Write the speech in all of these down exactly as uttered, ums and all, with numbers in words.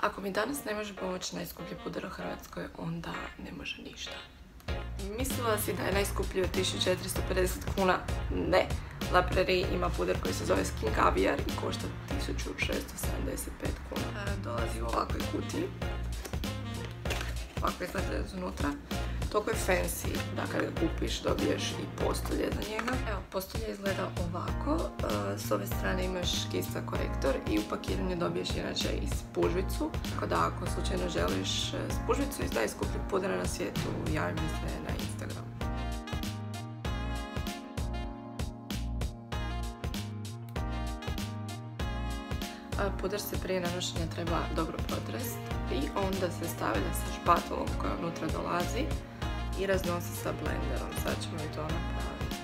Ako mi danas ne može pomoći najskuplji puder u Hrvatskoj, onda ne može ništa. Mislila si da je najskuplji od tisuću četiristo pedeset kuna? Ne. La Prairie ima puder koji se zove Skin Caviar i košta tisuću šesto sedamdeset pet kuna. Dolazi u ovakvoj kutiji. Ovako izgleda iznutra. Toliko je fancy da kad ga kupiš dobiješ i postolje za njega. Evo, postolje izgleda ovako. S ove strane imaš kista korektor i u pakiranju dobiješ inače i spužvicu. Tako da ako slučajno želiš spužvicu iz najskupljeg pudera na svijetu, javi mi se na Instagram. Puder se prije nanošenja treba dobro protresti i onda se stavlja sa špatulom koja unutra dolazi i raznosi sa blenderom. Sad ćemo i to napraviti.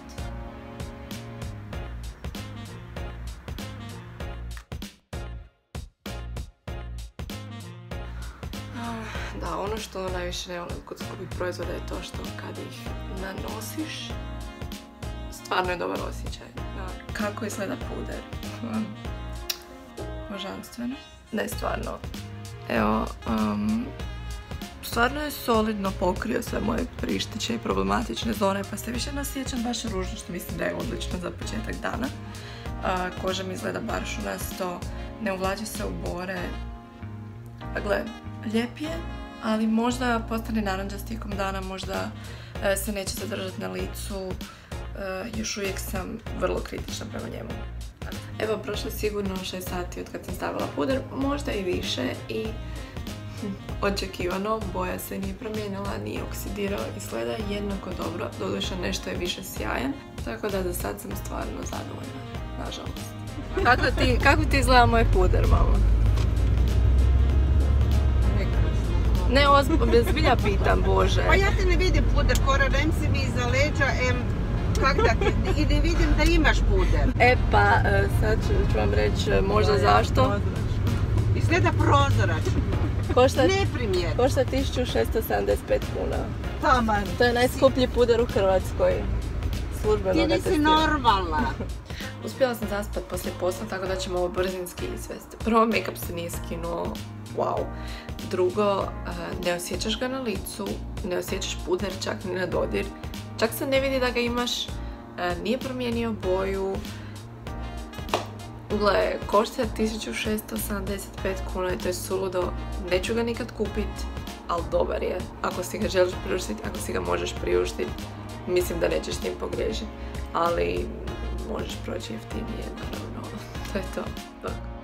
Da, ono što najviše ne volim kod skupih proizvoda je to što kad ih nanosiš, stvarno je dobar osjećaj. Kako izgleda puder? Božanstveno. Ne, stvarno. Evo, um, stvarno je solidno pokrio sve moje prištiće i problematične zone, pa se više ne osjećam baš ružno, što mislim da je odlično za početak dana. Uh, koža mi izgleda baršunasto, ne uvlači se u bore. A gle, lijep je, ali možda postane naranđast tijekom dana, možda uh, se neće zadržati na licu. Uh, još uvijek sam vrlo kritična prema njemu. Evo, prošlo je sigurno šest sati od kad sam stavila puder, možda i više, i hm, očekivano, boja se nije promijenila, nije oksidirao, izgleda jednako dobro, doduše nešto je više sjajan, tako da za sad sam stvarno zadovoljna, nažalost. Kako ti, kako ti izgleda moj puder, mama? Ne, ozbiljno, zbilja pitam, Bože. Pa ja te ne vidim puder, Kora, rem si mi iza leđa, em, kak da ti, i ne vidim da imaš puder. E pa, sad ću, ću vam reći možda zašto. Izgleda prozračno. Košta, neprimjerno. Košta tisuću šesto sedamdeset pet kuna. Taman. To je najskuplji puder u Hrvatskoj. Službeno Ti ga nisi testiram. normalna. Uspjela sam zaspat poslije posla, tako da ćemo ovo brzinski izvesti. Prvo, make-up se nije skinuo, wow. Drugo, ne osjećaš ga na licu, ne osjećaš puder čak ni na dodir. Čak se ne vidi da ga imaš, nije promijenio boju. Gle, košta tisuću šesto sedamdeset pet kuna i to je suludo. Neću ga nikad kupit, ali dobar je. Ako si ga želiš priuštiti, ako si ga možeš priuštiti, mislim da nećeš s njim pogriješiti. Ali možeš proći jeftinije, naravno. To je to.